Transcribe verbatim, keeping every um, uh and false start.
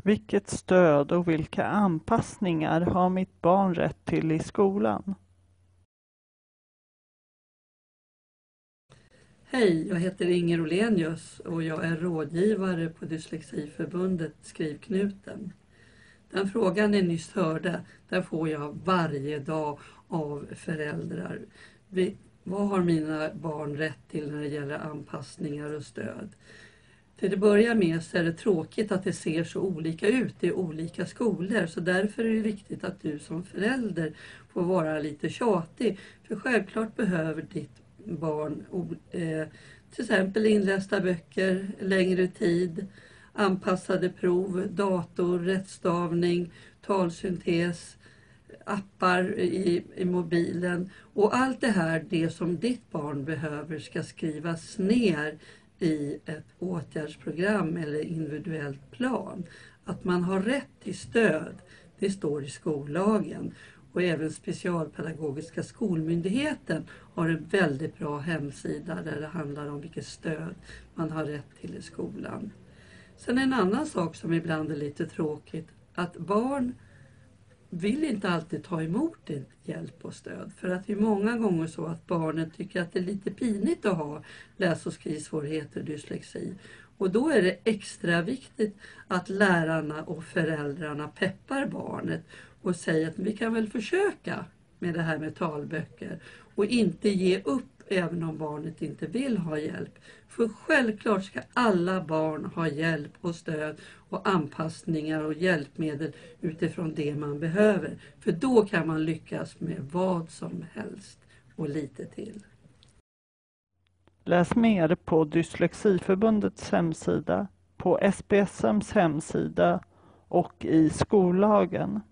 Vilket stöd och vilka anpassningar har mitt barn rätt till i skolan? Hej, jag heter Inger Olenius och jag är rådgivare på Dyslexiförbundet Skrivknuten. Den frågan ni nyss hörde, den får jag varje dag av föräldrar. Vi, vad har mina barn rätt till när det gäller anpassningar och stöd? Till att börja med så är det tråkigt att det ser så olika ut i olika skolor, så därför är det viktigt att du som förälder får vara lite tjatig. För självklart behöver ditt barn eh, till exempel inlästa böcker, längre tid, anpassade prov, dator, rättstavning, talsyntes, appar i, i mobilen. Och allt det här, det som ditt barn behöver, ska skrivas ner i ett åtgärdsprogram eller individuellt plan. Att man har rätt till stöd, det står i skollagen. Och även Specialpedagogiska skolmyndigheten har en väldigt bra hemsida där det handlar om vilket stöd man har rätt till i skolan. Sen en annan sak som ibland är lite tråkigt, att barn vill inte alltid ta emot hjälp och stöd. För att det är många gånger så att barnen tycker att det är lite pinigt att ha läs- och skrivsvårigheter och dyslexi. Och då är det extra viktigt att lärarna och föräldrarna peppar barnet och säger att vi kan väl försöka med det här med talböcker. Och inte ge upp även om barnet inte vill ha hjälp. För självklart ska alla barn ha hjälp och stöd och anpassningar och hjälpmedel utifrån det man behöver. För då kan man lyckas med vad som helst och lite till. Läs mer på Dyslexiförbundets hemsida, på S P S M:s hemsida och i skollagen.